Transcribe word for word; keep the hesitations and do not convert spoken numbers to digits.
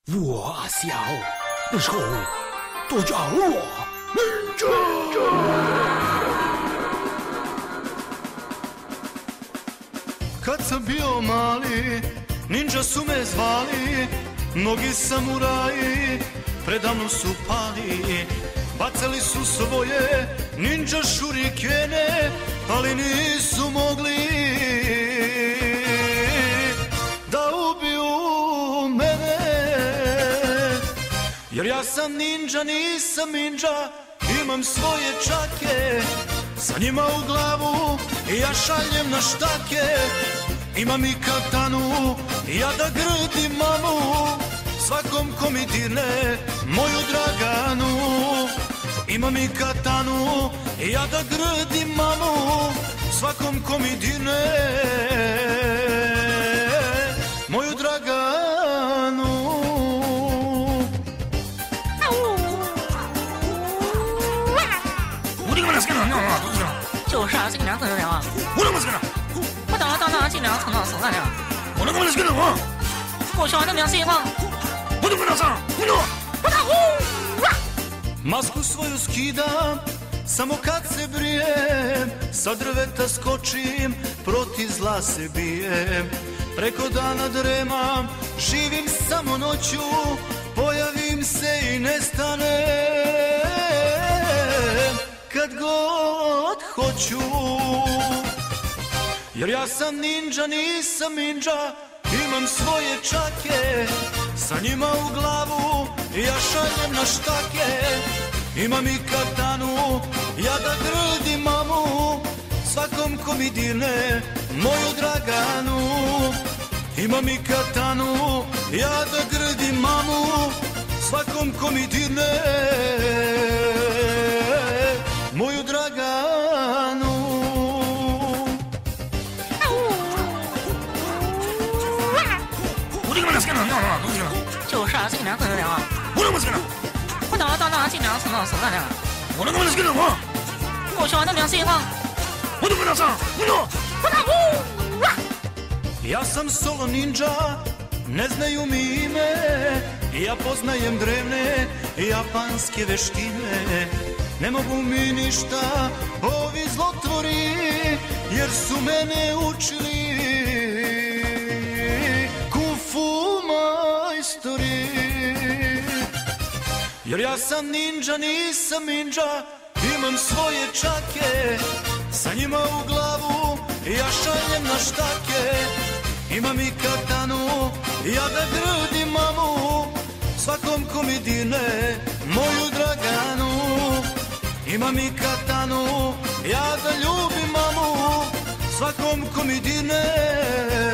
我小的时候都叫我Ninja。 Kad sam bio mali, ninja su me zvali, mnogi samuraji predamno su pali. Bacali su svoje ninja šurikene, ali nisu mogli da ubiju mene. Jer ja sam ninja, nisam ninja, imam svoje čake, sa njima u glavu ja šaljem na štake. Imam i katanu, ja da grdim mamu, svakom ko mi dirne moju Draganu. Imam i katanu, ja da grdim mamu, svakom ko mi dirne moju Draganu. 我这个那是个那那都是，就是啊，这个两层的啊，我那个是个那，我当当当尽量层到层上的，我那个那是个那啊，我喜欢那两色光，我那个那上，我那，我那呼。 Masku svoju skidam, samo kad se brijem, sa drveta skočim, protiv zla se bijem. Preko dana dremam, živim samo noću, pojavim se i nestanem kad god hoću. Jer ja sam ninja, nisam ninja, imam svoje čake, sa njima u glavu ja šaljem na štake. Imam i katanu, ja da grdim mamu, svakom ko mi dirne moju Draganu. Imam i katanu, ja da grdim mamu, svakom ko mi dirne moju Draganu. 我这个那是个那那都是，就是啊，这个两层的啊，我那个是个那，我当当当尽量层到层上的，我那个那是个那啊，我喜欢那两色光，我那个那上，我那，我那呼。 Ja sam solo ninja, ne znaju mi ime, ja poznajem drevne japanske veštine. Ne mogu mi ništa ovi zlotvori, jer su mene učili kung fu majstori. Jer ja sam ninja, nisam ninja, imam svoje čake, sa njima u glavu ja šaljem na štake. Imam i katanu, ja da grdim mamu, svakom ko mi dirne moju Draganu. Imam i katanu, ja da ljubim mamu, svakom ko mi dirne